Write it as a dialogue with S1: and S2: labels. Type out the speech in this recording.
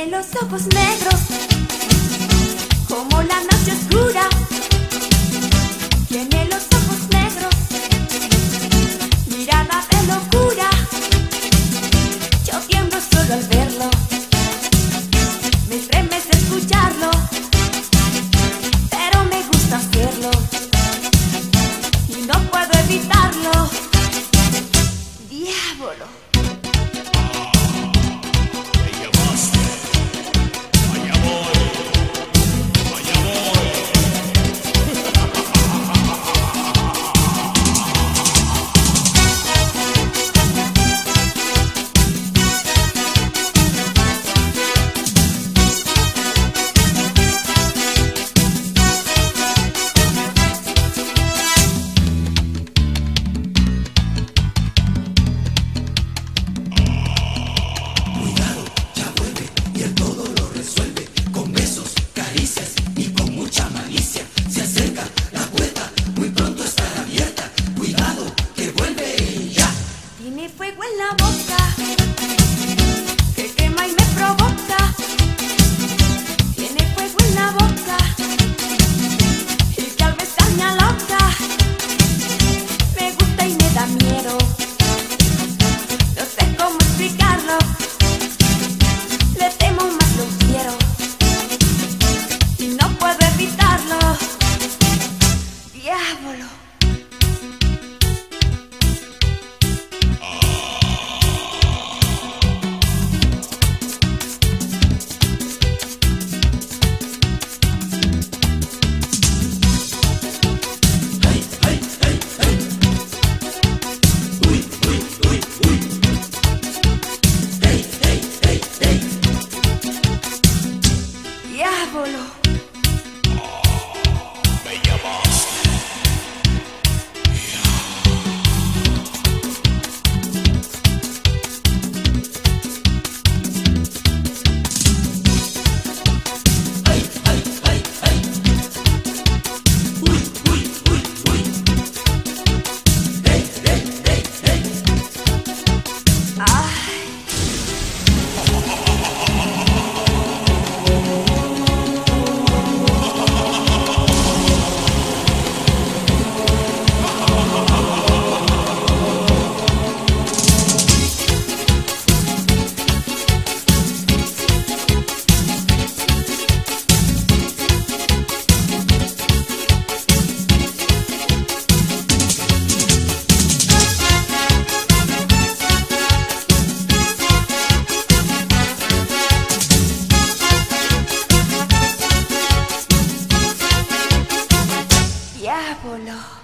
S1: Tiene los ojos negros como la noche oscura. Tiene los ojos negros, mirada de locura. Yo tiemblo solo al verlo, me estremece escucharlo, pero me gusta hacerlo y no puedo evitarlo. Diablo. Tiene fuego en la boca que quema y me provoca. Tiene fuego en la boca y que al besar me aloca. Me gusta y me da miedo, no sé cómo explicarlo. Le temo más lo quiero y no puedo evitarlo. Diablo. Diablo. Diablo.